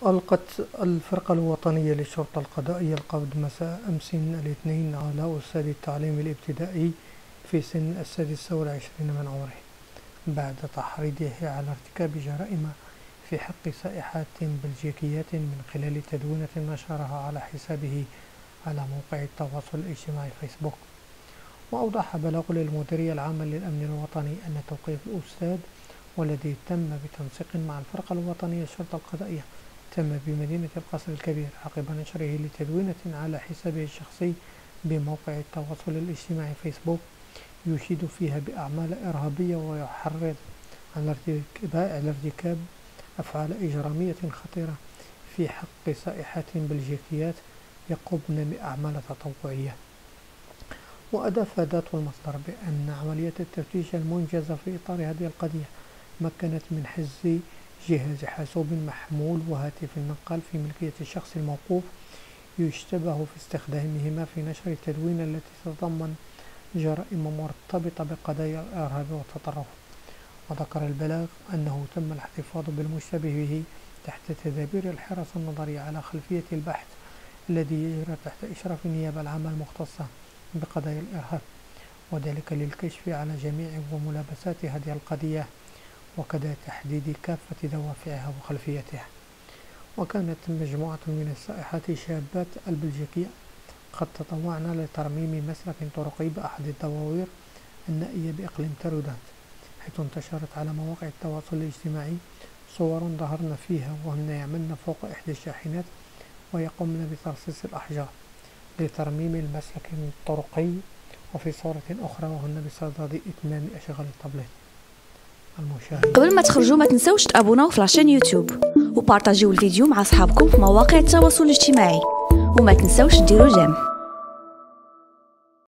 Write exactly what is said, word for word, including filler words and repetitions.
ألقت الفرقة الوطنية للشرطة القضائية القبض مساء أمس الاثنين على أستاذ التعليم الابتدائي في سن السادسة والعشرين من عمره بعد تحريضه على ارتكاب جرائم في حق سائحات بلجيكيات من خلال تدوينة نشرها على حسابه على موقع التواصل الاجتماعي فيسبوك. وأوضح بلاغ للمديرية العامة للأمن الوطني أن توقيف الأستاذ والذي تم بتنسيق مع الفرقة الوطنية للشرطة القضائية تم بمدينة القصر الكبير عقب نشره لتدوينة على حسابه الشخصي بموقع التواصل الاجتماعي فيسبوك يشيد فيها بأعمال إرهابية ويحرض على ارتكاب أفعال إجرامية خطيرة في حق سائحات بلجيكيات يقومن بأعمال تطوعية. وأضاف ذات المصدر بأن عملية التفتيش المنجزة في إطار هذه القضية مكنت من حجز جهاز حاسوب محمول وهاتف نقال في ملكية الشخص الموقوف يشتبه في استخدامهما في نشر التدوين التي تتضمن جرائم مرتبطة بقضايا الإرهاب والتطرف. وذكر البلاغ أنه تم الاحتفاظ بالمشتبه به تحت تدابير الحراسة النظرية على خلفية البحث الذي يجرى تحت إشراف النيابة العامة المختصة بقضايا الإرهاب، وذلك للكشف على جميع وملابسات هذه القضية وكذا تحديد كافة دوافعها وخلفيتها. وكانت مجموعة من السائحات الشابات البلجيكية قد تطوعن لترميم مسلك طرقي بأحد الدواوير النائية بإقليم ترودانت، حيث انتشرت على مواقع التواصل الاجتماعي صور ظهرن فيها وهن يعملن فوق إحدى الشاحنات ويقومن بترصيص الأحجار لترميم المسلك الطرقي، وفي صورة أخرى وهن بصدد إتمام أشغال الطابلت. المشاهد قبل ما تخرجوا ما تنسوش تابوناو في لاشين يوتيوب وبارطاجيو الفيديو مع أصحابكم في مواقع التواصل الاجتماعي وما تنسوش ديروا جيم.